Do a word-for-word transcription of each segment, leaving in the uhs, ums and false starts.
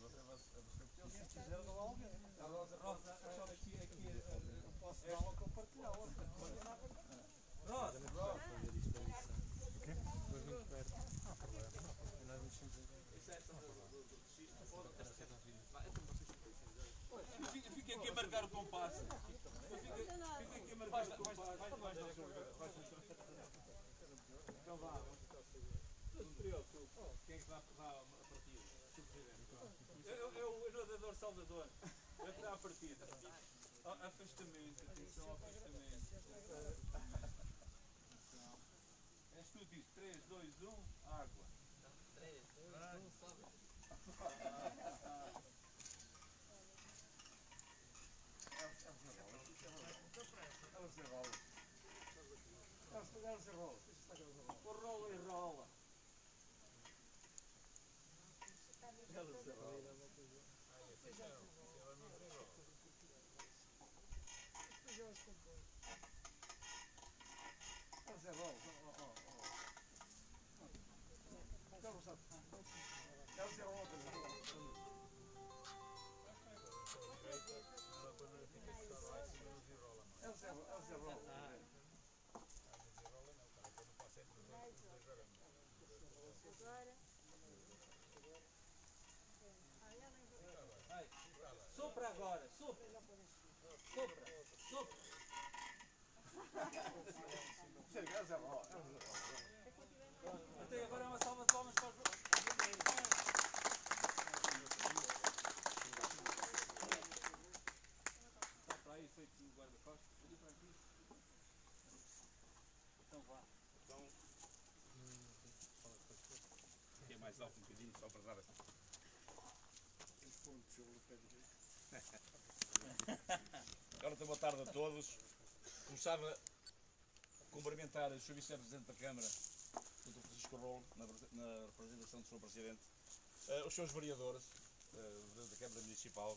Se quiser não alguém. A Rosa, Rosa, aqui, aqui, eu posso dar-la compartilhá-la. Rosa, Rosa. Depois muito perto. Não há problema, não há problema. Nós mexemos em. Fica aqui a marcar o compasso. Fica aqui a marcar o compasso. Então vá. Não se preocupe. Quem é que dá a partida? É o jogador Salvador. Ele dá a partida. Afastamento, atenção, afastamento. És tu, diz três, dois, um, água. três, dois, um, sobe. Ela se rola. Ela se rola. O rola e rola. Ela se rola. Ela se rola. Ela se rola. Ela se rola. Ela se rola. Sopra agora, sopra. Sopra, sopra. Chega, ela se rola. Até agora é uma salva de palmas para os brasileiros. Está para aí feito no guarda-costas. Ali para aqui. Então vá. Então, aqui é mais alto um bocadinho, só para dar essa. Ora, então, boa tarde a todos. Começava a cumprimentar o senhor Vice-Presidente da Câmara, doutor Francisco Rolo, na, na representação do senhor Presidente, uh, os seus vereadores, uh, da Câmara Municipal,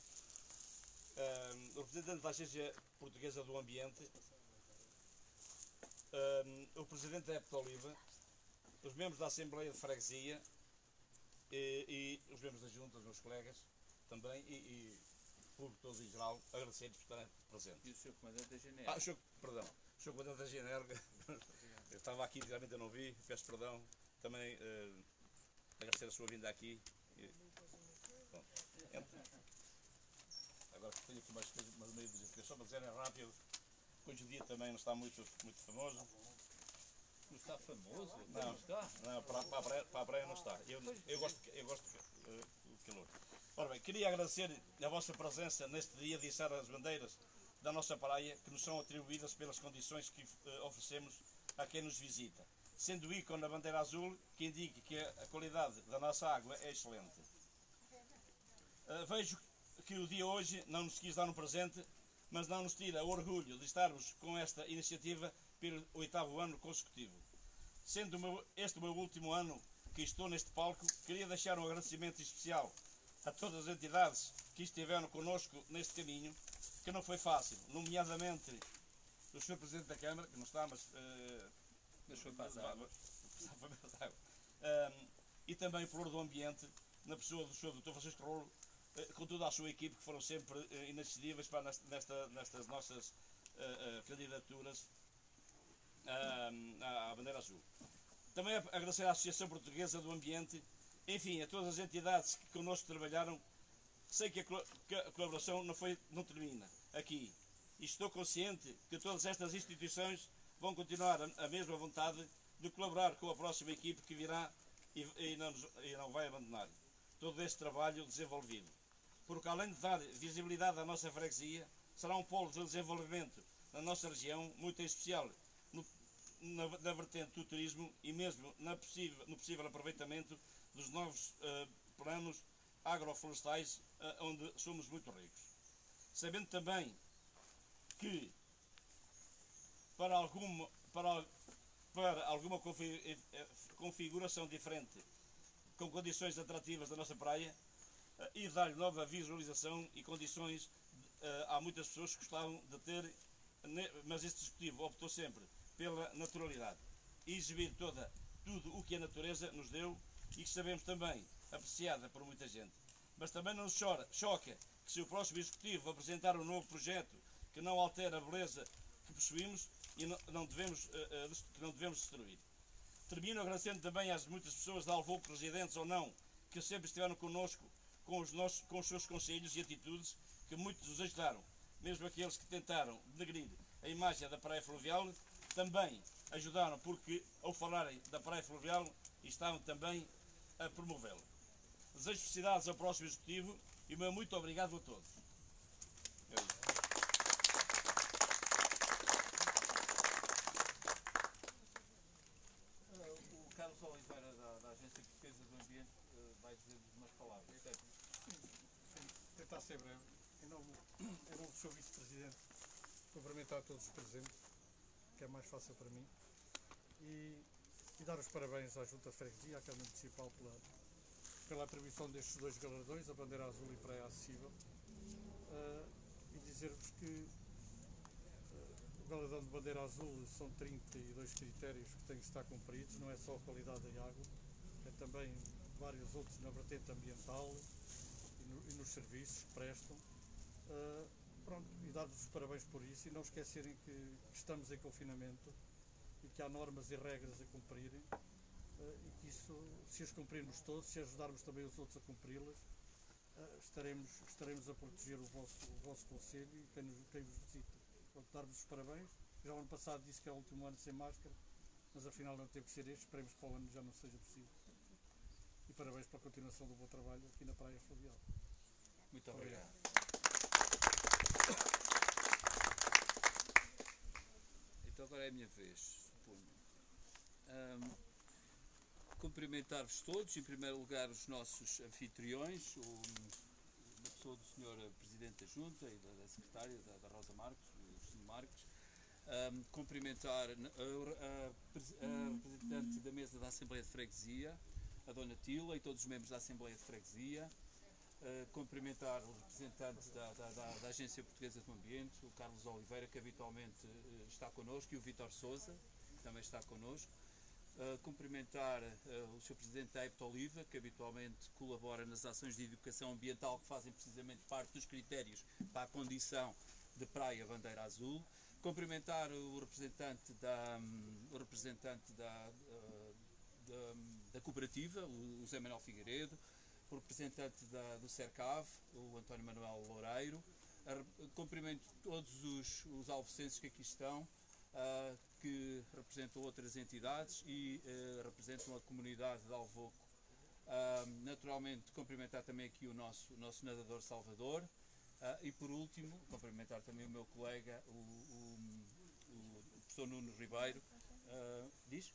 uh, o representante da Agência Portuguesa do Ambiente, uh, o Presidente da Epta Oliva, os membros da Assembleia de Freguesia e, e os membros da Junta, os meus colegas também, e, e o público todo em geral, agradecer-lhes por estarem presentes. E o senhor Comandante da G N R? Ah, o senhor, perdão, o senhor Comandante da G N R, eu estava aqui, realmente eu não vi, peço perdão, também uh, agradecer a sua vinda aqui. E, bom, entra. Agora tenho aqui mais coisas, mas meio de só para dizer é rápido, hoje o dia também não está muito, muito famoso. Não está famoso? Não, não está? Não, para, para, a praia, para a praia não está. Eu, eu gosto, eu gosto uh, do calor. Ora bem, queria agradecer a vossa presença neste dia de içar as bandeiras da nossa praia, que nos são atribuídas pelas condições que uh, oferecemos a quem nos visita. Sendo o ícone na bandeira azul, que indica que a, a qualidade da nossa água é excelente. Uh, vejo que o dia hoje não nos quis dar um presente, mas não nos tira o orgulho de estarmos com esta iniciativa pelo oitavo ano consecutivo. Sendo o meu, este o meu último ano que estou neste palco, queria deixar um agradecimento especial a todas as entidades que estiveram connosco neste caminho, que não foi fácil, nomeadamente o senhor Presidente da Câmara, que não está, mas uh, deixou passar, uh, e também o Pelouro do Ambiente, na pessoa do senhor doutor Francisco Rolo, uh, com toda a sua equipe, que foram sempre uh, inacessíveis para nesta, nesta, nestas nossas uh, uh, candidaturas uh, à bandeira azul. Também agradecer à Associação Portuguesa do Ambiente, enfim, a todas as entidades que connosco trabalharam. Sei que a, que a colaboração não, foi, não termina aqui. E estou consciente que todas estas instituições vão continuar a, a mesma vontade de colaborar com a próxima equipe que virá e, e, não, e não vai abandonar todo este trabalho desenvolvido. Porque além de dar visibilidade à nossa freguesia, será um polo de desenvolvimento na nossa região, muito em especial no, na, na vertente do turismo e mesmo na possível, no possível aproveitamento dos novos uh, planos agroflorestais, uh, onde somos muito ricos. Sabendo também que para alguma, para, para alguma configuração diferente, com condições atrativas da nossa praia, uh, e dar-lhe nova visualização e condições, uh, há muitas pessoas que gostavam de ter, mas este executivo optou sempre pela naturalidade e exibir toda, tudo o que a natureza nos deu e que sabemos também apreciada por muita gente. Mas também não nos chora, choca que se o próximo Executivo apresentar um novo projeto que não altera a beleza que possuímos e não, não devemos, uh, uh, que não devemos destruir. Termino agradecendo também às muitas pessoas de Alvoco, residentes ou não, que sempre estiveram connosco com os, nossos, com os seus conselhos e atitudes, que muitos nos ajudaram, mesmo aqueles que tentaram denegrir a imagem da Praia Fluvial, também ajudaram, porque ao falarem da Praia Fluvial estavam também a promovê-la. Desejo felicidades ao próximo Executivo e o meu muito obrigado a todos. É isso. O Carlos Oliveira, da, da Agência Portuguesa do Ambiente, uh, vai dizer-vos umas palavras. Certo? Tentar ser breve. Em nome, em nome do seu Vice-Presidente, cumprimentar todos os presentes, que é mais fácil para mim, e, e dar os parabéns à Junta de Freguesia, à Câmara Municipal, pela, pela atribuição destes dois galardões, a Bandeira Azul e Praia Acessível, uh, e dizer-vos que uh, o galardão de Bandeira Azul são trinta e dois critérios que têm que estar cumpridos, não é só a qualidade da água, é também vários outros na vertente ambiental e, no, e nos serviços que prestam. Uh, pronto, e dar-vos os parabéns por isso e não esquecerem que, que estamos em confinamento e que há normas e regras a cumprirem uh, e que isso, se as cumprirmos todos, se ajudarmos também os outros a cumpri-las, uh, estaremos, estaremos a proteger o vosso, o vosso conselho e quem, nos, quem vos visita. Pronto, dar-vos os parabéns. Já o ano passado disse que é o último ano sem máscara, mas afinal não teve que ser este, esperemos que para o ano já não seja possível. E parabéns pela continuação do bom trabalho aqui na Praia Fluvial. Muito obrigado. Então agora é a minha vez, suponho. Um, cumprimentar-vos todos, em primeiro lugar os nossos anfitriões, o, na pessoa do senhor Presidente da Junta e da, da Secretária, da, da Rosa Marques, o senhor Marques. Um, cumprimentar a, a, a representante da mesa da Assembleia de Freguesia, a Dona Tila, e todos os membros da Assembleia de Freguesia. Uh, cumprimentar o representante da, da, da, da Agência Portuguesa do Ambiente, o Carlos Oliveira, que habitualmente uh, está connosco, e o Vítor Sousa, que também está connosco. Uh, cumprimentar uh, o senhor Presidente da Epta Oliva, que habitualmente colabora nas ações de educação ambiental que fazem precisamente parte dos critérios para a condição de Praia Bandeira Azul. Cumprimentar o representante da, um, o representante da, uh, da, da cooperativa, o, o Zé Manuel Figueiredo, o representante da, do CERCAV, o António Manuel Loureiro. A, cumprimento todos os, os alvocenses que aqui estão, uh, que representam outras entidades e uh, representam a comunidade de Alvoco. Uh, naturalmente, cumprimentar também aqui o nosso, o nosso nadador Salvador. Uh, e por último, cumprimentar também o meu colega, o, o, o professor Nuno Ribeiro. Uh, diz?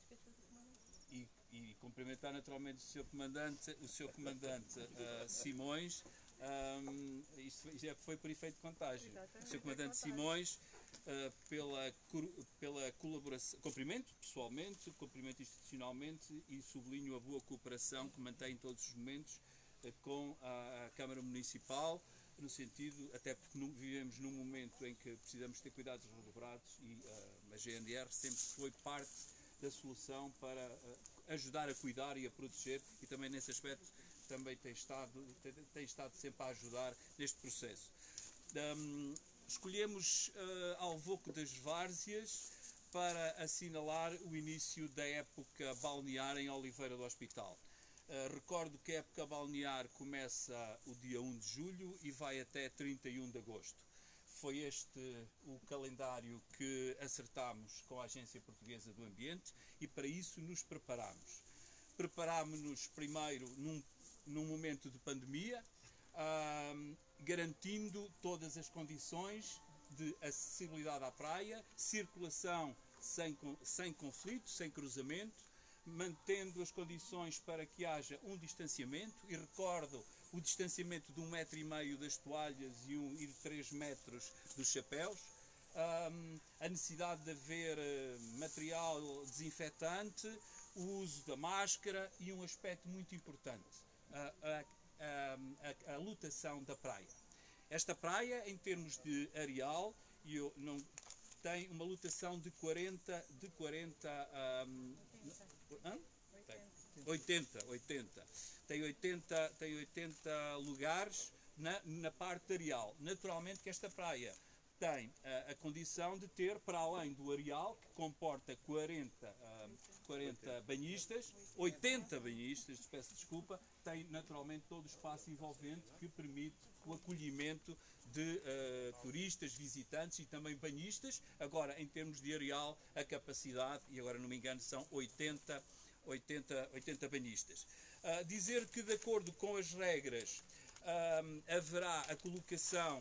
E, e cumprimentar naturalmente o senhor Comandante, o senhor Comandante uh, Simões. Um, isto já foi por efeito de contágio. O senhor Comandante Simões, uh, pela, pela colaboração, cumprimento pessoalmente, cumprimento institucionalmente e sublinho a boa cooperação que mantém em todos os momentos uh, com a, a Câmara Municipal, no sentido, até porque não, vivemos num momento em que precisamos ter cuidados redobrados e uh, a G N R sempre foi parte da solução para uh, ajudar a cuidar e a proteger, e também nesse aspecto também tem estado, tem, tem estado sempre a ajudar neste processo. Um, escolhemos uh, Alvoco das Várzeas para assinalar o início da época balnear em Oliveira do Hospital. Uh, recordo que a época balnear começa o dia um de julho e vai até trinta e um de agosto. Foi este o calendário que acertámos com a Agência Portuguesa do Ambiente e para isso nos preparámos. Preparámos-nos primeiro num, num momento de pandemia, uh, garantindo todas as condições de acessibilidade à praia, circulação sem, sem conflito, sem cruzamento, mantendo as condições para que haja um distanciamento, e recordo o distanciamento de um metro e meio das toalhas e, um, e de três metros dos chapéus, um, a necessidade de haver uh, material desinfetante, o uso da máscara e um aspecto muito importante, a, a, a, a, a lotação da praia. Esta praia, em termos de areal, eu não, tem uma lotação de quarenta, de quarenta um, Hã? Tem. oitenta, oitenta. Tem oitenta, tem oitenta lugares na, na parte areal. Naturalmente que esta praia tem a, a condição de ter, para além do areal, que comporta quarenta, uh, quarenta banhistas, oitenta banhistas, peço desculpa, tem naturalmente todo o espaço envolvente que permite o acolhimento de uh, turistas, visitantes e também banhistas. Agora, em termos de areal, a capacidade, e agora não me engano, são oitenta, oitenta, oitenta banhistas. Uh, dizer que, de acordo com as regras, uh, haverá a colocação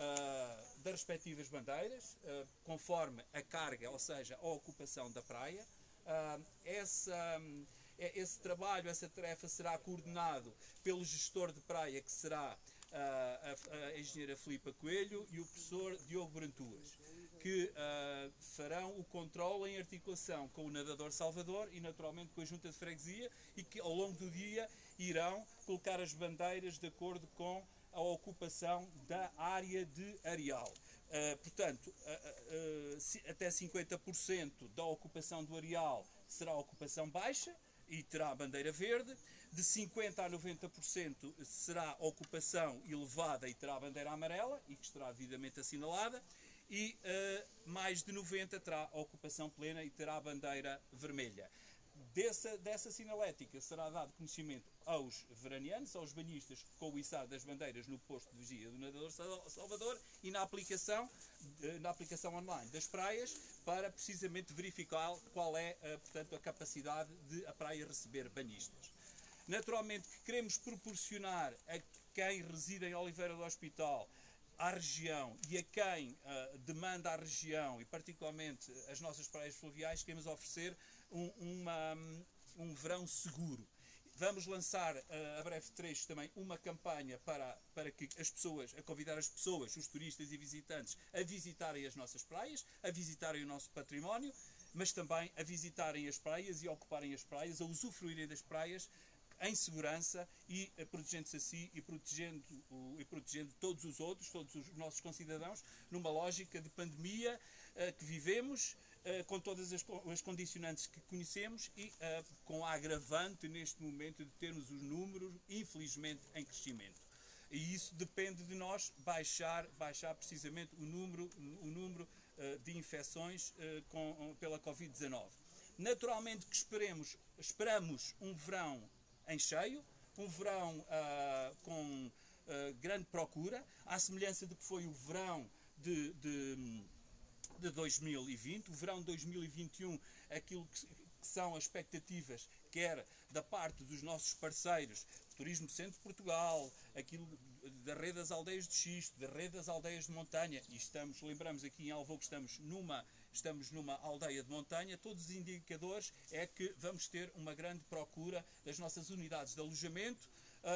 uh, das respectivas bandeiras, uh, conforme a carga, ou seja, a ocupação da praia. Uh, essa, um, esse trabalho, essa tarefa será coordenado pelo gestor de praia, que será uh, a, a engenheira Filipa Coelho, e o professor Diogo Brantuas, que uh, farão o controle em articulação com o nadador Salvador e naturalmente com a junta de freguesia, e que ao longo do dia irão colocar as bandeiras de acordo com a ocupação da área de areal. Uh, portanto, uh, uh, si, até cinquenta por cento da ocupação do areal será ocupação baixa e terá a bandeira verde. De cinquenta a noventa por cento será ocupação elevada e terá a bandeira amarela, e que estará devidamente assinalada. E uh, mais de noventa terá a ocupação plena e terá a bandeira vermelha. Dessa, dessa sinalética será dado conhecimento aos veraneantes, aos banhistas, com o içar das bandeiras no posto de vigia do nadador Salvador, e na aplicação, na aplicação online das praias, para precisamente verificar qual é, portanto, a capacidade de a praia receber banhistas. Naturalmente que queremos proporcionar a quem reside em Oliveira do Hospital, à região, e a quem uh, demanda a região, e particularmente as nossas praias fluviais, queremos oferecer um, uma, um verão seguro. Vamos lançar uh, a breve trecho também uma campanha para, para que as pessoas, a convidar as pessoas, os turistas e visitantes, a visitarem as nossas praias, a visitarem o nosso património, mas também a visitarem as praias e a ocuparem as praias, a usufruírem das praias em segurança e uh, protegendo-se a si e protegendo, uh, e protegendo todos os outros, todos os nossos concidadãos, numa lógica de pandemia uh, que vivemos, uh, com todas as, as condicionantes que conhecemos e uh, com a agravante neste momento de termos os números, infelizmente, em crescimento. E isso depende de nós baixar, baixar precisamente o número, o número uh, de infecções uh, com, pela covid dezanove. Naturalmente que esperemos, esperamos um verão em cheio, um verão uh, com uh, grande procura, à semelhança do que foi o verão de, de, de dois mil e vinte, o verão de dois mil e vinte e um, aquilo que, que são as expectativas, quer da parte dos nossos parceiros, Turismo Centro de Portugal, aquilo da rede das aldeias de xisto, da rede das aldeias de montanha, e estamos, lembramos aqui em Alvou que estamos numa, estamos numa aldeia de montanha, todos os indicadores é que vamos ter uma grande procura das nossas unidades de alojamento,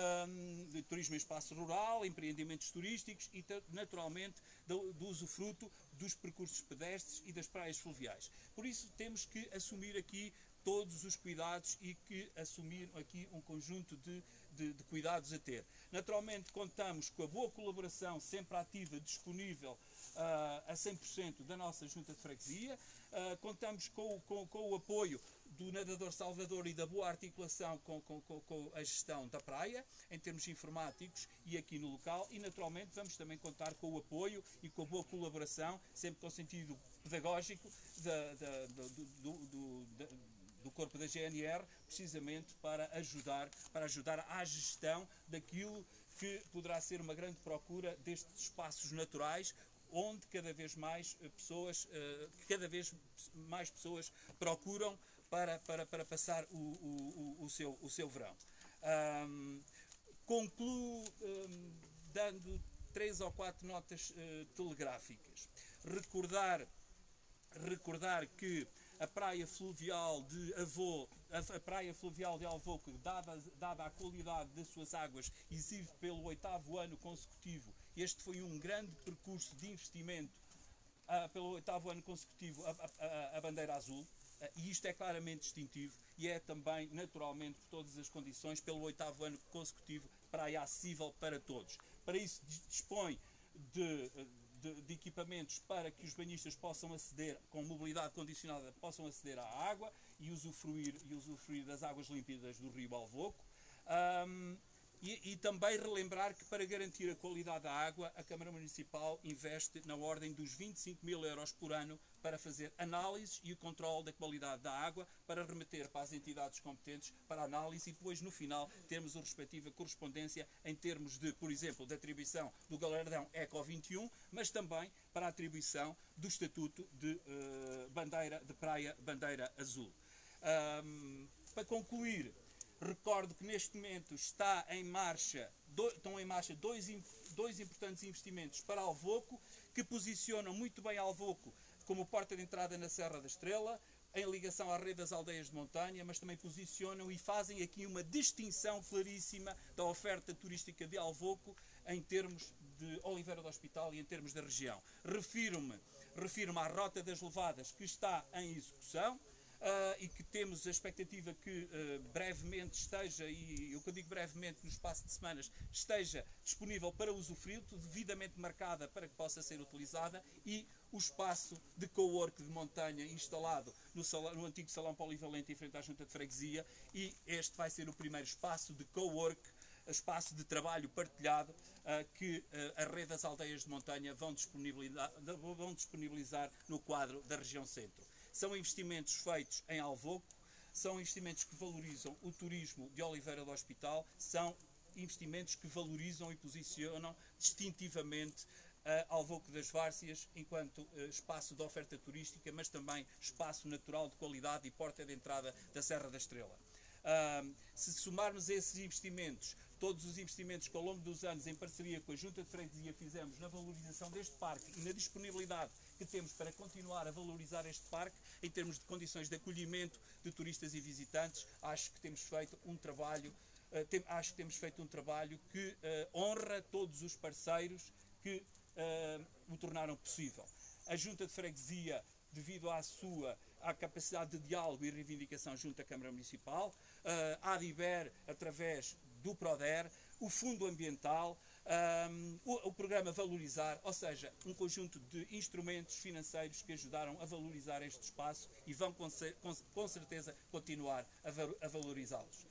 um, de turismo em espaço rural, empreendimentos turísticos e naturalmente do, do usufruto dos percursos pedestres e das praias fluviais. Por isso temos que assumir aqui todos os cuidados e que assumir aqui um conjunto de, de, de cuidados a ter. Naturalmente contamos com a boa colaboração, sempre ativa, disponível uh, a cem por cento da nossa junta de freguesia, uh, contamos com, com, com o apoio do nadador Salvador e da boa articulação com, com, com, com a gestão da praia, em termos informáticos e aqui no local, e naturalmente vamos também contar com o apoio e com a boa colaboração, sempre com sentido pedagógico, da, da, do, do, do, da, do corpo da G N R, precisamente para ajudar, para ajudar à gestão daquilo que poderá ser uma grande procura destes espaços naturais, onde cada vez mais pessoas, cada vez mais pessoas procuram para, para, para passar o, o, o, seu, o seu verão. Um, concluo um, dando três ou quatro notas uh, telegráficas. Recordar, recordar que a praia fluvial de Avô, a praia fluvial de Alvou, que dada, dada a qualidade das suas águas, exibe pelo oitavo ano consecutivo, este foi um grande percurso de investimento, uh, pelo oitavo ano consecutivo, a, a, a bandeira azul, uh, e isto é claramente distintivo, e é também, naturalmente, por todas as condições, pelo oitavo ano consecutivo, praia acessível para todos. Para isso dispõe de... De, de equipamentos para que os banhistas possam aceder, com mobilidade condicionada, possam aceder à água, e usufruir, e usufruir das águas límpidas do rio Alvoco. Um, E, e também relembrar que, para garantir a qualidade da água, a Câmara Municipal investe na ordem dos vinte e cinco mil euros por ano para fazer análises e o controle da qualidade da água, para remeter para as entidades competentes para análise e depois, no final, termos a respectiva correspondência em termos de, por exemplo, da atribuição do galardão Eco vinte e um, mas também para a atribuição do estatuto de uh, bandeira de praia bandeira azul. Um, para concluir, recordo que neste momento está em marcha, do, estão em marcha dois, dois importantes investimentos para Alvoco, que posicionam muito bem Alvoco como porta de entrada na Serra da Estrela, em ligação à rede das aldeias de montanha, mas também posicionam e fazem aqui uma distinção claríssima da oferta turística de Alvoco em termos de Oliveira do Hospital e em termos da região. Refiro-me refiro-me à Rota das Levadas, que está em execução. Uh, e que temos a expectativa que uh, brevemente esteja, e o que eu digo brevemente, no espaço de semanas, esteja disponível para usufruir, devidamente marcada para que possa ser utilizada, e o espaço de cowork de montanha instalado no, salão, no antigo Salão Polivalente em frente à Junta de Freguesia, e este vai ser o primeiro espaço de cowork, espaço de trabalho partilhado, uh, que uh, a rede das aldeias de montanha vão disponibilizar, vão disponibilizar no quadro da região centro. São investimentos feitos em Alvoco, são investimentos que valorizam o turismo de Oliveira do Hospital, são investimentos que valorizam e posicionam distintivamente uh, Alvoco das Várzeas enquanto uh, espaço de oferta turística, mas também espaço natural de qualidade e porta de entrada da Serra da Estrela. Uh, se somarmos esses investimentos, todos os investimentos que ao longo dos anos, em parceria com a Junta de Freguesia, fizemos na valorização deste parque e na disponibilidade que temos para continuar a valorizar este parque, em termos de condições de acolhimento de turistas e visitantes, acho que temos feito um trabalho, uh, tem, acho que temos feito um trabalho que uh, honra todos os parceiros que uh, o tornaram possível. A Junta de Freguesia, devido à sua à capacidade de diálogo e reivindicação junto à Câmara Municipal, uh, a ADIBER, através do PRODER, o Fundo Ambiental, um, o, o Programa Valorizar, ou seja, um conjunto de instrumentos financeiros que ajudaram a valorizar este espaço e vão com, com, com certeza continuar a, a valorizá-los.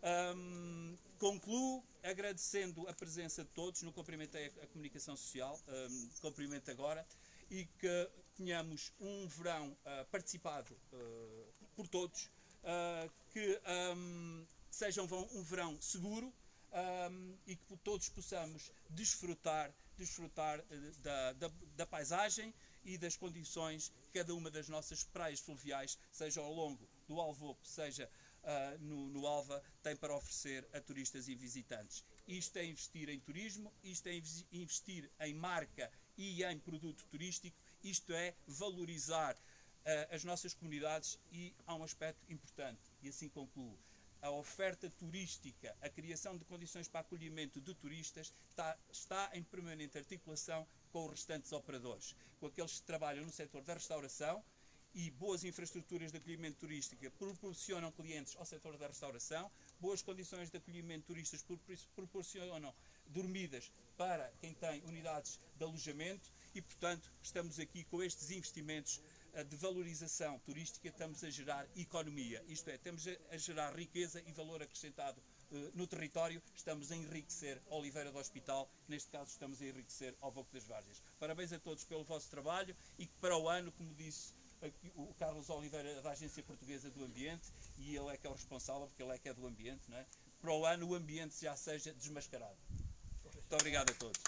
Um, concluo agradecendo a presença de todos, não cumprimentei a, a comunicação social, um, cumprimento agora, e que tenhamos um verão uh, participado uh, por todos, uh, que um, seja um, um verão seguro, um, e que todos possamos desfrutar, desfrutar uh, da, da, da paisagem e das condições que cada uma das nossas praias fluviais, seja ao longo do Alvoco, seja uh, no, no Alva, tem para oferecer a turistas e visitantes. Isto é investir em turismo, isto é investir em marca e em produto turístico, isto é valorizar uh, as nossas comunidades, e há um aspecto importante, e assim concluo. A oferta turística, a criação de condições para acolhimento de turistas está, está em permanente articulação com os restantes operadores, com aqueles que trabalham no setor da restauração, e boas infraestruturas de acolhimento turístico proporcionam clientes ao setor da restauração, boas condições de acolhimento turistas proporcionam dormidas para quem tem unidades de alojamento, e, portanto, estamos aqui com estes investimentos de valorização turística, estamos a gerar economia, isto é, estamos a gerar riqueza e valor acrescentado uh, no território, estamos a enriquecer Oliveira do Hospital, neste caso estamos a enriquecer Alvoco das Várzeas. Parabéns a todos pelo vosso trabalho, e que para o ano, como disse aqui, o Carlos Oliveira, da Agência Portuguesa do Ambiente, e ele é que é o responsável, porque ele é que é do ambiente, não é? Para o ano o ambiente já seja desmascarado. Muito obrigado a todos.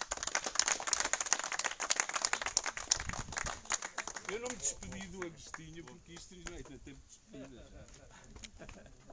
Eu não me despedi do Agostinho porque isto já é tempo de despedida.